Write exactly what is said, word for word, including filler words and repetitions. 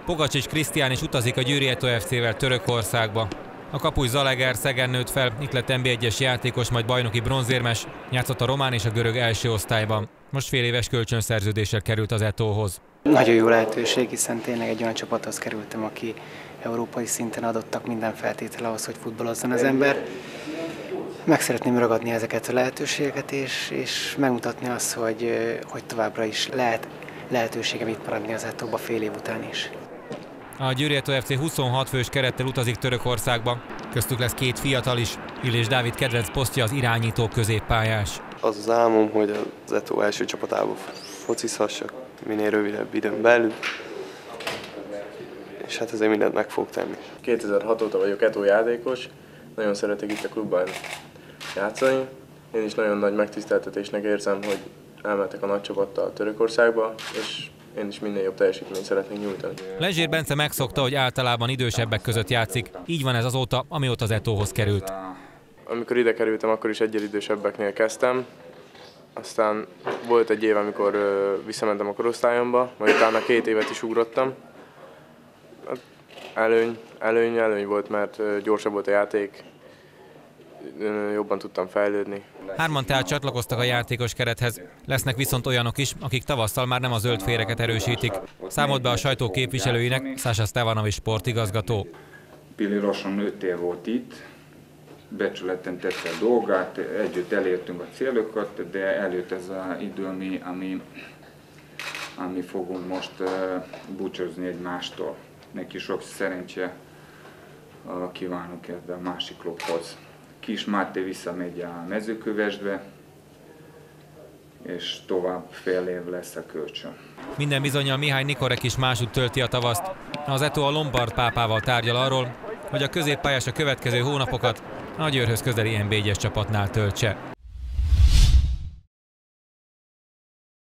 Pogacsics Krisztián is utazik a Győri Eto ef cé-vel Törökországba. A kapus Zalaegerszegen nőtt fel, itt lett en bé egyes játékos, majd bajnoki bronzérmes, játszott a román és a görög első osztályban. Most fél éves kölcsönszerződéssel került az Etóhoz. Nagyon jó lehetőség, hiszen tényleg egy olyan csapathoz kerültem, aki európai szinten adottak minden feltétel ahhoz, hogy futballozzon az ember. Meg szeretném ragadni ezeket a lehetőségeket, és, és megmutatni azt, hogy, hogy továbbra is lehet lehetőségem itt maradni az Etóba fél év után is. A Győri Eto ef cé huszonhat fős kerettel utazik Törökországba, köztük lesz két fiatal is. Illés Dávid kedvenc posztja az irányító középpályás. Az az álmom, hogy az Eto első csapatába focizhassak minél rövidebb időn belül, és hát ezért mindent meg fog tenni. kétezer-hat óta vagyok Eto játékos, nagyon szeretek itt a klubban játszani. Én is nagyon nagy megtiszteltetésnek érzem, hogy elmentek a nagy csapattal Törökországba, és én is minél jobb teljesítményt szeretnék nyújtani. Lezsér Bence megszokta, hogy általában idősebbek között játszik. Így van ez azóta, amióta az Etóhoz került. Amikor ide kerültem, akkor is egyel idősebbeknél kezdtem. Aztán volt egy év, amikor visszamentem a korosztályomba, majd utána két évet is ugrottam. Előny, előny, előny volt, mert gyorsabb volt a játék, jobban tudtam fejlődni. Hárman tehát csatlakoztak a játékos kerethez. Lesznek viszont olyanok is, akik tavasszal már nem a zöld féreket erősítik. Számolt be a sajtó képviselőinek Sasha Stevanovic sportigazgató. Billy lassan öt év volt itt, becsületen tette a dolgát, együtt elértünk a célokat, de előtt ez az idő, ami, ami, ami fogunk most uh, búcsúzni egymástól. Neki sok szerencse uh, kívánok ebbe a másik klubhoz. Kis Máté visszamegy a Mezőkövesdbe, és tovább fél év lesz a kölcsön. Minden bizonnyal Mihály Nikorek is másút tölti a tavaszt. Az Eto a Lombard pápával tárgyal arról, hogy a középpályás a következő hónapokat a Győrhöz közeli en bé egyes csapatnál töltse.